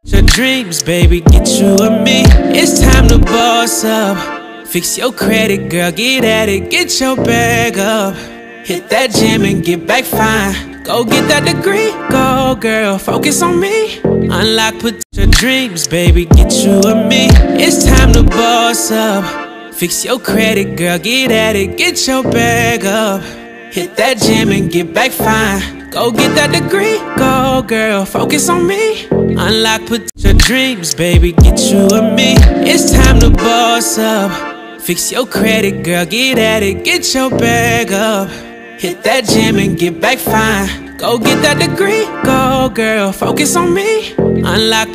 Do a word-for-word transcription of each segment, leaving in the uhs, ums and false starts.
Your dreams, baby, get you and me. It's time to boss up. Fix your credit, girl, get at it. Get your bag up. Hit that gym and get back fine. Go get that degree, go girl, focus on me. Unlock, put your dreams, baby, get you and me. It's time to boss up. Fix your credit, girl, get at it. Get your bag up. Hit that gym and get back fine. Go get that degree, go girl, focus on me. Unlock, put your dreams, baby, get you and me. It's time to boss up. Fix your credit, girl, get at it. Get your bag up. Hit that gym and get back fine. Go get that degree, go girl, focus on me. Unlock.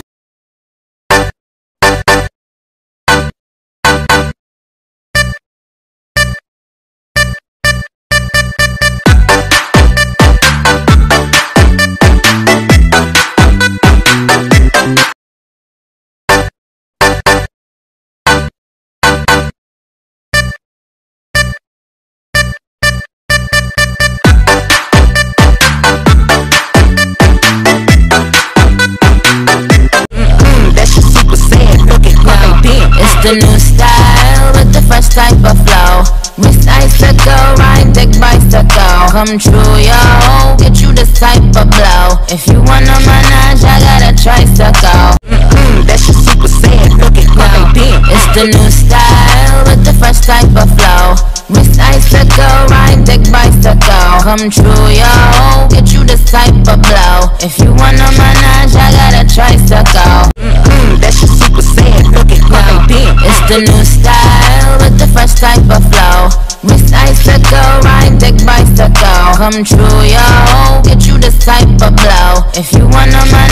The new style with the fresh type of flow. Wrist icicle, ride dick bicycle. Come true, yo, get you this type of blow. If you wanna manage, I got a tricycle. Mm-mm, that's your super sad, look at now. It's the new style with the fresh type of flow. Wrist icicle, ride dick bicycle. Come true, yo, get you this type of blow. If you wanna manage, I got a tricycle. Mm-mm, that's your super sad, look at now. It's the new style with the fresh type of flow. Wrist icicle, ride dick bicycle. Come true, yo, get you this type of blow. If you wanna